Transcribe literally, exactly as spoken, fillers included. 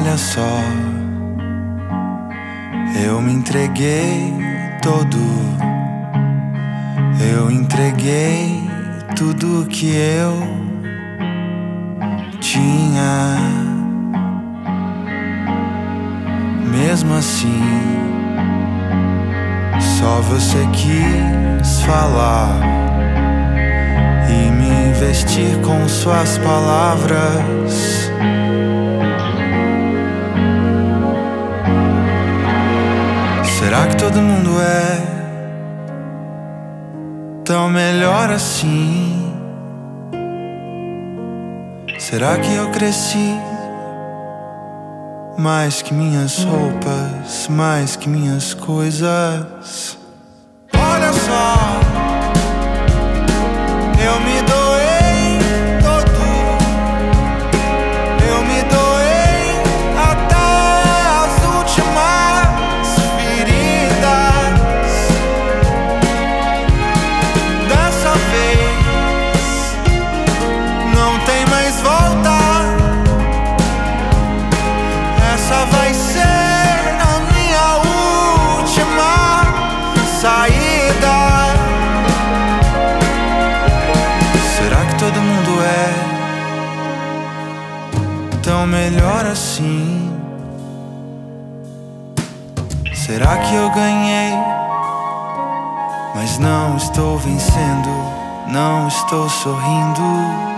Olha só, eu me entreguei todo, eu entreguei tudo que eu tinha. Mesmo assim, só você quis falar e me investir com suas palavras. Será que todo mundo é tão melhor assim? Será que eu cresci mais que minhas roupas, mais que minhas coisas? Olha só, eu me doei todo, eu me doei até as últimas feridas. Dessa vez não tem mais volta. Essa vai ser a minha última saída. Será que todo mundo é tão melhor assim? Será que eu ganhei, mas não estou vencendo, não estou sorrindo?